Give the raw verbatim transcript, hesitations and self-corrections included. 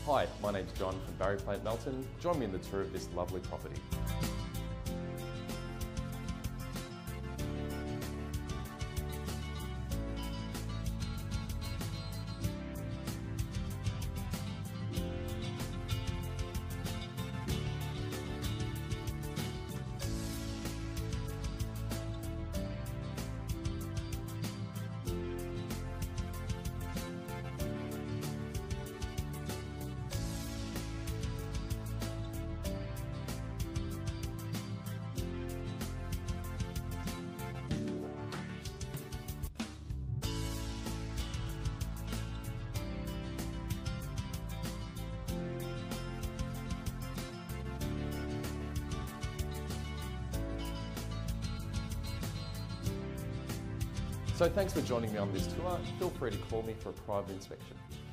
Hi, my name's John from Barry Plant Melton. Join me in the tour of this lovely property. So thanks for joining me on this tour. Feel free to call me for a private inspection.